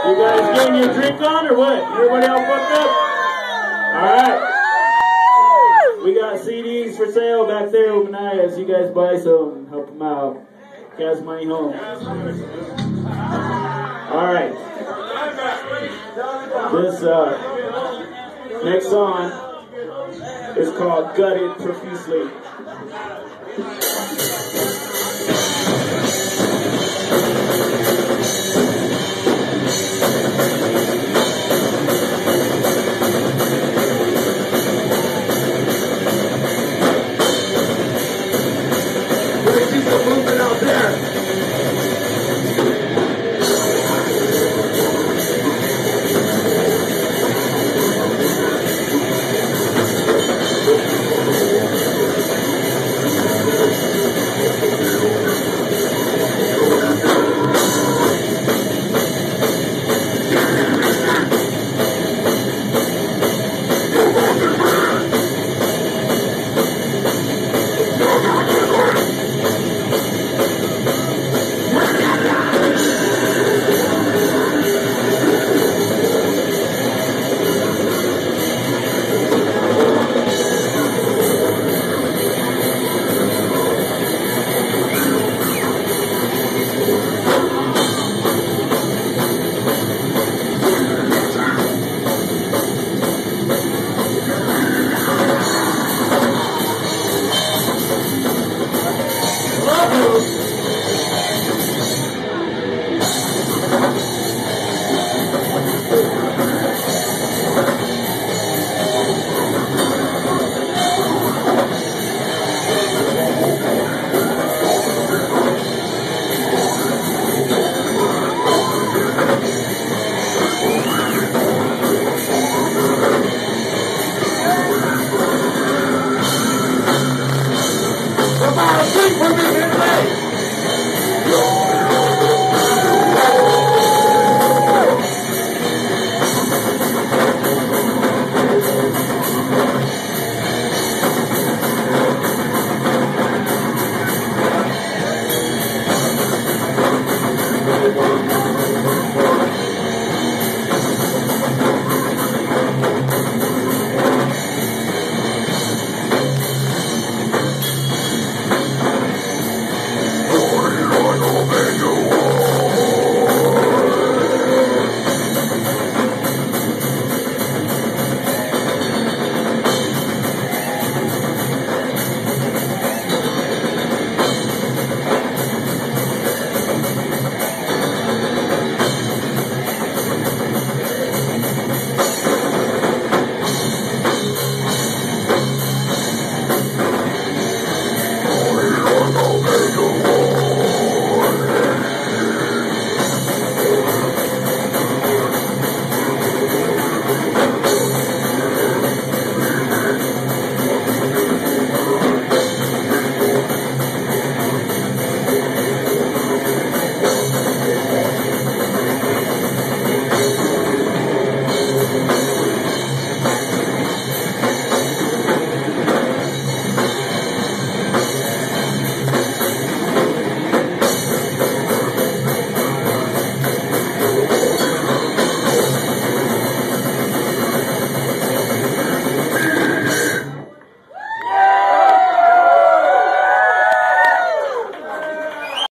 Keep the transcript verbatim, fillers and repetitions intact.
You guys getting your drink on or what? Everybody all fucked up? Alright. We got C Ds for sale back there with Manaya. So you guys buy some, help them out. Gas money home. Alright. This uh, next song is called Gutted Profusely.